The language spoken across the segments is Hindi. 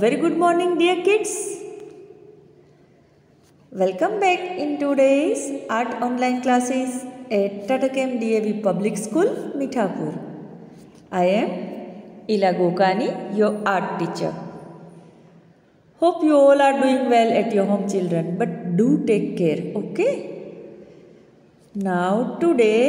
very good morning, dear kids. Welcome back in today's art online classes at Tatakem DAV Public School, Mithapur. I am Ila Gokani, your art teacher. Hope you all are doing well at your home, children, but do take care, okay? Now today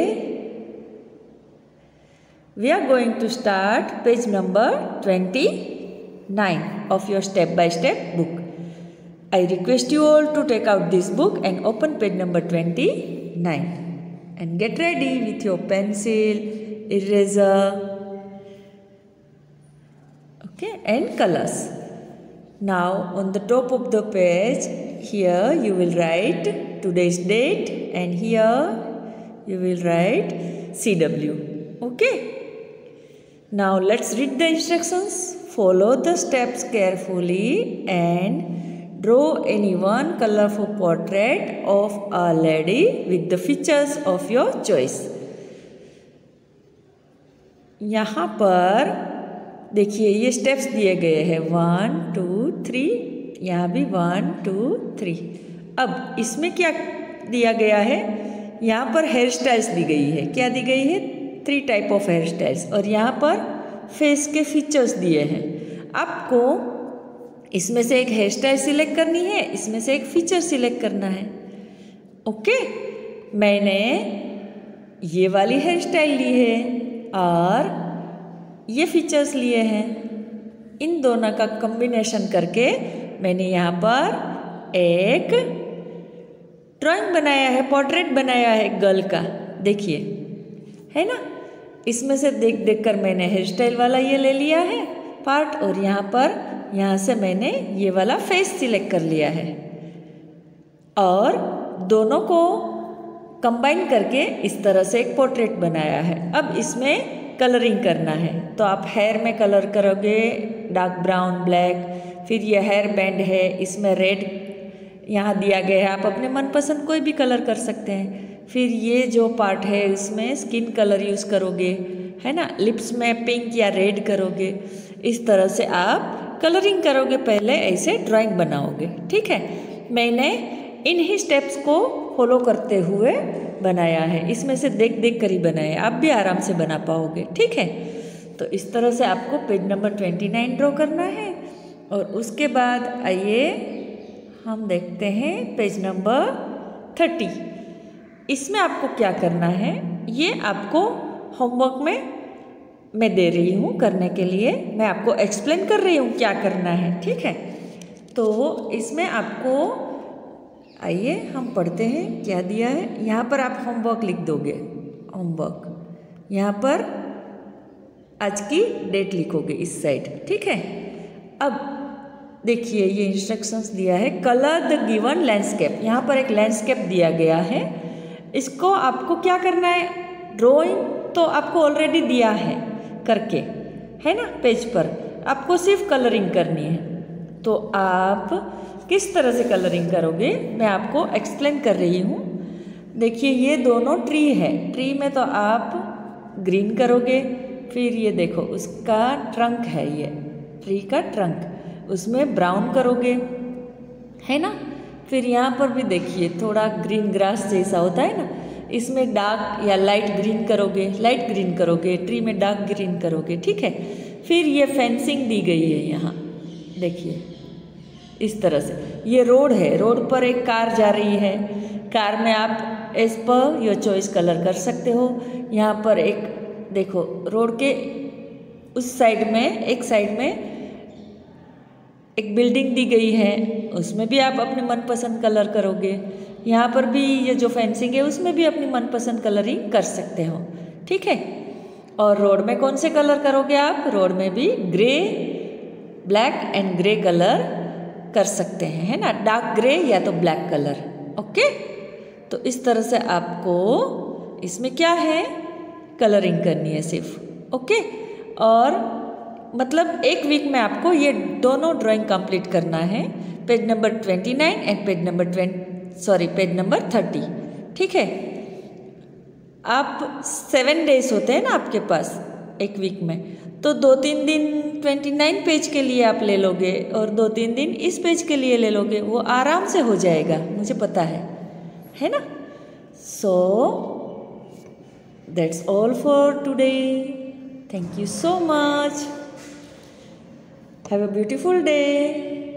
we are going to start page number 29 of your step-by-step book. I request you all to take out this book and open page number 29 and get ready with your pencil, eraser, okay, and colors. Now on the top of the page, here you will write today's date and here you will write CW, okay? Now let's read the instructions. Follow the steps carefully and draw any one colorful portrait of a lady with the features of your choice. यहाँ पर देखिए ये स्टेप्स दिए गए हैं 1 2 3, यहाँ भी 1 2 3। अब इसमें क्या दिया गया है, यहाँ पर हेयर स्टाइल्स दी गई है। क्या दी गई है? 3 टाइप ऑफ हेयर स्टाइल्स। और यहाँ पर फेस के फीचर्स दिए हैं। आपको इसमें से एक हेयर स्टाइल सिलेक्ट करनी है, इसमें से एक फीचर सिलेक्ट करना है, ओके? मैंने ये वाली हेयर स्टाइल ली है और ये फीचर्स लिए हैं। इन दोनों का कॉम्बिनेशन करके मैंने यहाँ पर एक ड्राइंग बनाया है, पोर्ट्रेट बनाया है गर्ल का। देखिए, है ना? इसमें से देख देख कर मैंने हेयर स्टाइल वाला ये ले लिया है पार्ट, और यहाँ से मैंने ये वाला फेस सिलेक्ट कर लिया है और दोनों को कंबाइन करके इस तरह से एक पोर्ट्रेट बनाया है। अब इसमें कलरिंग करना है, तो आप हेयर में कलर करोगे डार्क ब्राउन ब्लैक, फिर ये हेयर बैंड है, इसमें रेड यहाँ दिया गया है, आप अपने मनपसंद कोई भी कलर कर सकते हैं। फिर ये जो पार्ट है इसमें स्किन कलर यूज़ करोगे, है ना? लिप्स में पिंक या रेड करोगे। इस तरह से आप कलरिंग करोगे, पहले ऐसे ड्राइंग बनाओगे, ठीक है? मैंने इन ही स्टेप्स को फॉलो करते हुए बनाया है, इसमें से देख देख कर ही बनाया, आप भी आराम से बना पाओगे, ठीक है? तो इस तरह से आपको पेज नंबर 29 ड्रॉ करना है। और उसके बाद आइए हम देखते हैं पेज नंबर 30। इसमें आपको क्या करना है, ये आपको होमवर्क में मैं दे रही हूँ करने के लिए, मैं आपको एक्सप्लेन कर रही हूँ क्या करना है, ठीक है? तो इसमें आपको आइए हम पढ़ते हैं क्या दिया है। यहाँ पर आप होमवर्क लिख दोगे, होमवर्क, यहाँ पर आज की डेट लिखोगे इस साइड, ठीक है? अब देखिए ये इंस्ट्रक्शंस दिया है, कलर द गिवन लैंडस्केप। यहाँ पर एक लैंडस्केप दिया गया है, इसको आपको क्या करना है, ड्राइंग तो आपको ऑलरेडी दिया है करके, है ना? पेज पर आपको सिर्फ कलरिंग करनी है। तो आप किस तरह से कलरिंग करोगे मैं आपको एक्सप्लेन कर रही हूँ। देखिए ये दोनों ट्री है, ट्री में तो आप ग्रीन करोगे, फिर ये देखो उसका ट्रंक है, ये ट्री का ट्रंक, उसमें ब्राउन करोगे, है ना? फिर यहाँ पर भी देखिए थोड़ा ग्रीन ग्रास जैसा होता है ना, इसमें डार्क या लाइट ग्रीन करोगे, लाइट ग्रीन करोगे, ट्री में डार्क ग्रीन करोगे, ठीक है? फिर ये फेंसिंग दी गई है यहाँ, देखिए इस तरह से। ये रोड है, रोड पर एक कार जा रही है, कार में आप as per your choice colour कर सकते हो। यहाँ पर एक देखो रोड के उस साइड में, एक साइड में एक बिल्डिंग दी गई है, उसमें भी आप अपने मनपसंद कलर करोगे। यहाँ पर भी ये जो फेंसिंग है उसमें भी अपनी मनपसंद कलरिंग कर सकते हो, ठीक है? और रोड में कौन से कलर करोगे आप? रोड में भी grey, black and grey colour कर सकते हैं, है ना? डार्क ग्रे या तो ब्लैक कलर, ओके? तो इस तरह से आपको इसमें क्या है, कलरिंग करनी है सिर्फ, ओके? और मतलब एक वीक में आपको ये दोनों ड्राइंग कंप्लीट करना है, page number 29 and page number 30, ठीक है? आप 7 डेज होते हैं ना आपके पास एक वीक में, तो 2-3 दिन 29 पेज के लिए आप ले लोगे और 2-3 दिन इस पेज के लिए ले लोगे, वो आराम से हो जाएगा, मुझे पता है ना। So that's all for today. Thank you so much. Have a beautiful day.